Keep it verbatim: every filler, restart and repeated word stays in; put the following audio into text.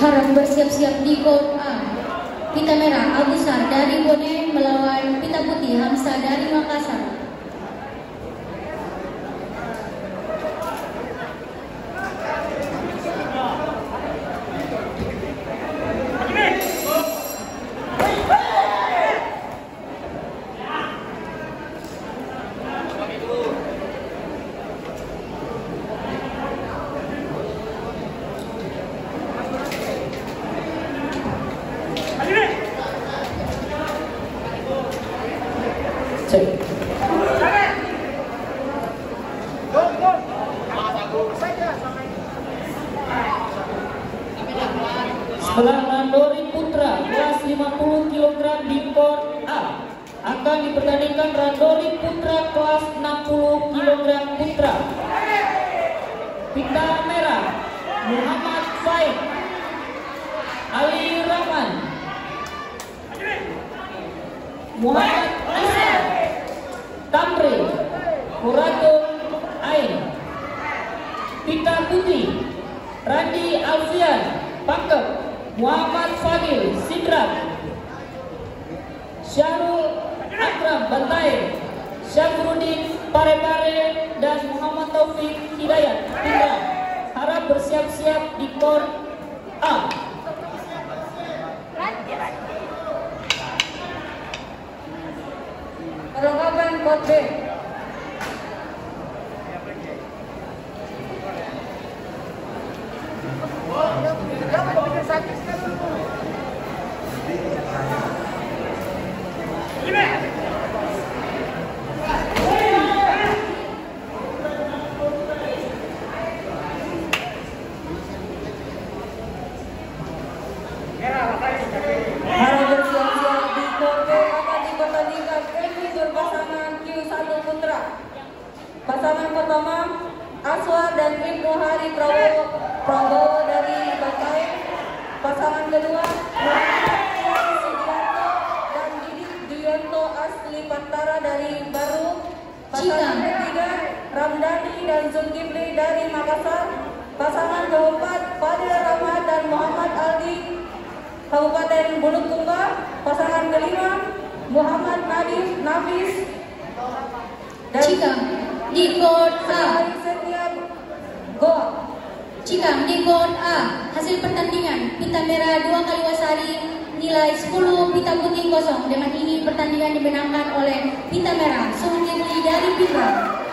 harap bersiap-siap di court A. Pita merah Abusar dari Bone melawan pita putih Hamsa dari Makassar. Cek. Sebelah randori putra kelas lima puluh kilogram di court A akan dipertandingkan randori putra kelas enam puluh kilogram putra. Pita merah Muhammad Faik, Ali Rahman, Muhammad Islam, Tamri, Muratul Ain. Pita putih Randi Alfian, Pangkep, Muhammad Fadil, Sidrat, Syahrul Akram, Bantai, Syafruddin, Parepare, dan Muhammad Taufik Hidayat, Pindrang. Harap bersiap-siap di court A. Perlengkapan court B. Harap bersiap-siap di court B akan dipertandingkan individual pasangan Q satu Putra. Pasangan pertama Aswar dan Ibnu Hari Prabowo, Prabowo dari Bantai. Pasangan kedua Muhammad Sugianto dan Didit Duyanto asli Pantara dari Baru. Pasangan ketiga Ramdhani dan Zulkifli dari Makassar. Pasangan keempat Fadil Rahmat dan Muhammad Aldi, Kabupaten Bulukumba. Pasangan kelima Muhammad Nadif Nafis dan Cikam di court A. Goa. Cikam di court A. Hasil pertandingan pita merah dua kali wasari nilai sepuluh, pita putih kosong. Dengan ini pertandingan dimenangkan oleh pita merah Zulkifli dari Pindrang.